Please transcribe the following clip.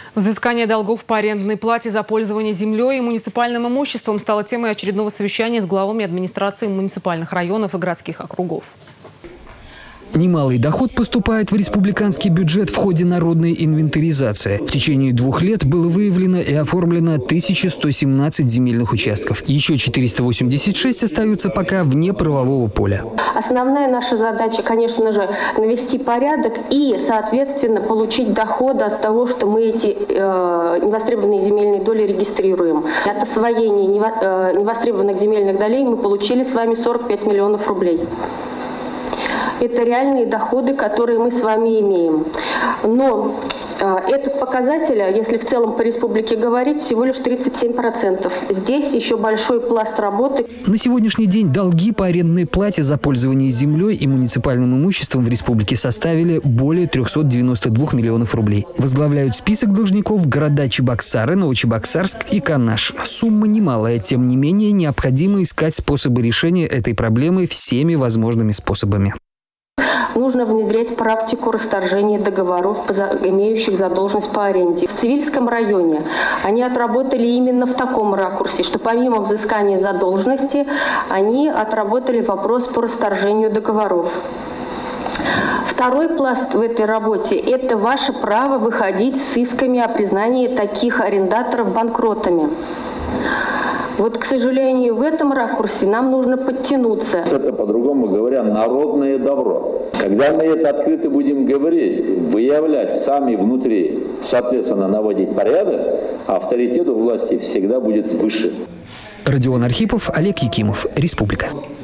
Взыскание долгов по арендной плате за пользование землей и муниципальным имуществом стало темой очередного совещания с главами администрации муниципальных районов и городских округов. Немалый доход поступает в республиканский бюджет в ходе народной инвентаризации. В течение 2 лет было выявлено и оформлено 1117 земельных участков. Еще 486 остаются пока вне правового поля. Основная наша задача, конечно же, навести порядок и, соответственно, получить доход от того, что мы эти невостребованные земельные доли регистрируем. От освоения невостребованных земельных долей мы получили с вами 45 миллионов рублей. Это реальные доходы, которые мы с вами имеем. Но этот показатель, если в целом по республике говорить, всего лишь 37%. Здесь еще большой пласт работы. На сегодняшний день долги по арендной плате за пользование землей и муниципальным имуществом в республике составили более 392 миллионов рублей. Возглавляют список должников города Чебоксары, Новочебоксарск и Канаш. Сумма немалая, тем не менее необходимо искать способы решения этой проблемы всеми возможными способами. Нужно внедрять практику расторжения договоров, имеющих задолженность по аренде. В Цивильском районе они отработали именно в таком ракурсе, что помимо взыскания задолженности, они отработали вопрос по расторжению договоров. Второй пласт в этой работе – это ваше право выходить с исками о признании таких арендаторов банкротами. Вот, к сожалению, в этом ракурсе нам нужно подтянуться. Это, по-другому говоря, народное добро. Когда мы это открыто будем говорить, выявлять сами внутри, соответственно, наводить порядок, авторитет у власти всегда будет выше. Родион Архипов, Олег Якимов, Республика.